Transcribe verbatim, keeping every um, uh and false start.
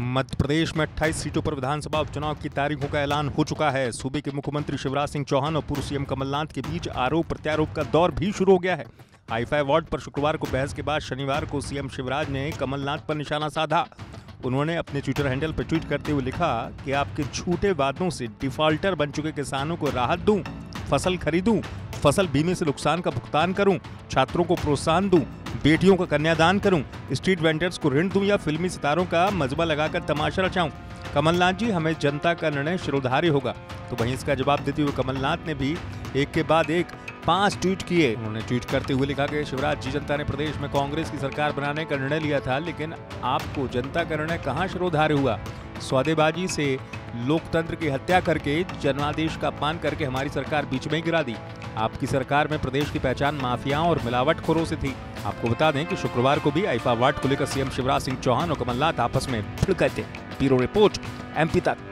मध्य प्रदेश में अट्ठाईस सीटों पर विधानसभा उपचुनाव की तारीखों का ऐलान हो चुका है। सूबे के मुख्यमंत्री शिवराज सिंह चौहान और पूर्व सीएम कमलनाथ के बीच आरोप प्रत्यारोप का दौर भी शुरू हो गया है। हाईफाई वार्ड पर शुक्रवार को बहस के बाद शनिवार को सीएम शिवराज ने कमलनाथ पर निशाना साधा। उन्होंने अपने ट्विटर हैंडल पर ट्वीट करते हुए लिखा कि आपके झूठे वादों से डिफॉल्टर बन चुके किसानों को राहत दूं, फसल खरीदूं, फसल बीमे से नुकसान का भुगतान करूं, छात्रों को प्रोत्साहन दूं, बेटियों का कन्यादान करूं, स्ट्रीट वेंडर्स को ऋण दूं या फिल्मी सितारों का मजबा लगाकर तमाशा रचाऊं। कमलनाथ जी, हमें जनता का निर्णय शिरोधार्य होगा। तो वहीं इसका जवाब देते हुए कमलनाथ ने भी एक के बाद एक पांच ट्वीट किए। उन्होंने ट्वीट करते हुए लिखा कि शिवराज जी, जनता ने प्रदेश में कांग्रेस की सरकार बनाने का निर्णय लिया था, लेकिन आपको जनता का निर्णय कहां शिरोधार्य हुआ। सौदेबाजी से लोकतंत्र की हत्या करके, जनादेश का अपमान करके हमारी सरकार बीच में गिरा दी। आपकी सरकार में प्रदेश की पहचान माफियाओं और मिलावटखोरों से थी। आपको बता दें कि शुक्रवार को भी हाईफाई वार्ड को लेकर सीएम शिवराज सिंह चौहान और कमलनाथ आपस में भिड़ गए थे। ब्यूरो रिपोर्ट, एमपी तक।